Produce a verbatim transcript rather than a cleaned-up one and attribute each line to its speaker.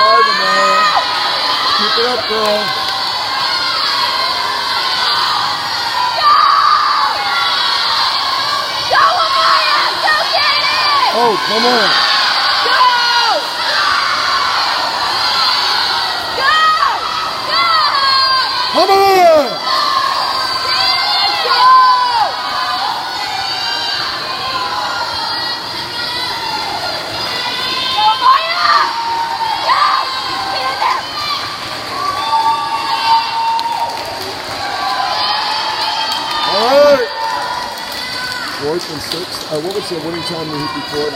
Speaker 1: driving, man. Keep it up, girl.
Speaker 2: Go, Amaya! Go get it!
Speaker 1: Oh, come on.
Speaker 2: Go! Go! Go!
Speaker 1: Come on! All right. Fourth and six. Uh, what was the winning time we hit before?